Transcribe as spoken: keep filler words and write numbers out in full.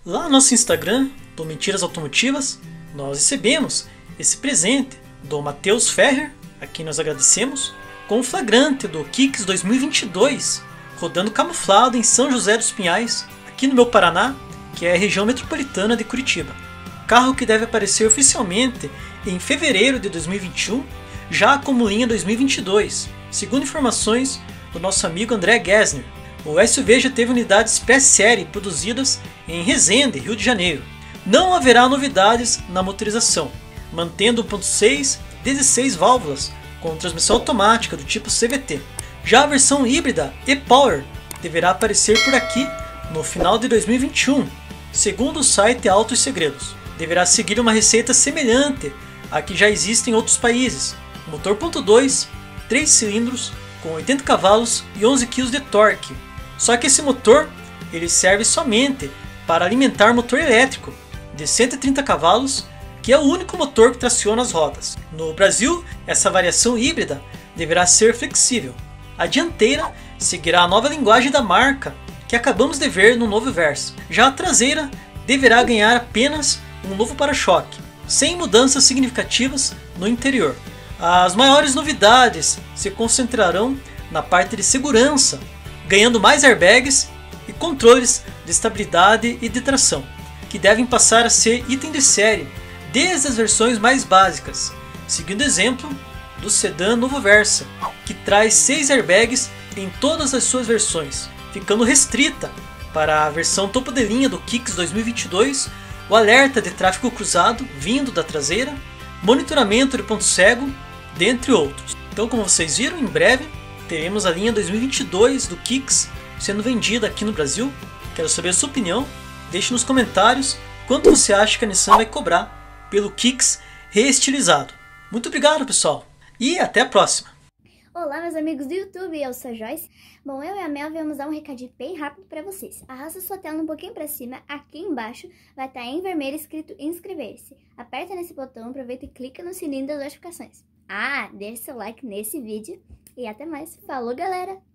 Lá no nosso Instagram, do Mentiras Automotivas, nós recebemos esse presente do Matheus Ferrer, a quem nós agradecemos, com o flagrante do Kicks dois mil e vinte e dois, rodando camuflado em São José dos Pinhais, aqui no meu Paraná, que é a região metropolitana de Curitiba. Carro que deve aparecer oficialmente em fevereiro de dois mil e vinte e um, já como linha dois mil e vinte e dois, segundo informações do nosso amigo André Gessner. O S U V já teve unidades pré-série produzidas em Resende, Rio de Janeiro. Não haverá novidades na motorização, mantendo um ponto seis, dezesseis válvulas com transmissão automática do tipo C V T. Já a versão híbrida e-Power deverá aparecer por aqui no final de dois mil e vinte e um, segundo o site Autos Segredos. Deverá seguir uma receita semelhante à que já existe em outros países. Motor ponto dois, três cilindros, com oitenta cavalos e onze quilos de torque. Só que esse motor ele serve somente para alimentar motor elétrico de cento e trinta cavalos, que é o único motor que traciona as rodas. No Brasil, essa variação híbrida deverá ser flexível. A dianteira seguirá a nova linguagem da marca que acabamos de ver no novo Versa. Já a traseira deverá ganhar apenas um novo para-choque, sem mudanças significativas no interior. As maiores novidades se concentrarão na parte de segurança, ganhando mais airbags e controles de estabilidade e de tração, que devem passar a ser item de série desde as versões mais básicas, seguindo o exemplo do sedã novo Versa, que traz seis airbags em todas as suas versões, ficando restrita para a versão topo de linha do Kicks dois mil e vinte e dois, o alerta de tráfego cruzado vindo da traseira, monitoramento de ponto cego, dentre outros. Então, como vocês viram, em breve teremos a linha dois mil e vinte e dois do Kicks sendo vendida aqui no Brasil. Quero saber a sua opinião, deixe nos comentários quanto você acha que a Nissan vai cobrar pelo Kicks reestilizado. Muito obrigado, pessoal, e até a próxima! Olá, meus amigos do YouTube, eu sou a Joyce. Bom, eu e a Mel vamos dar um recadinho bem rápido para vocês. Arrasta sua tela um pouquinho para cima, aqui embaixo vai estar em vermelho escrito inscrever-se. Aperta nesse botão, aproveita e clica no sininho das notificações. Ah, deixe seu like nesse vídeo e até mais. Falou, galera!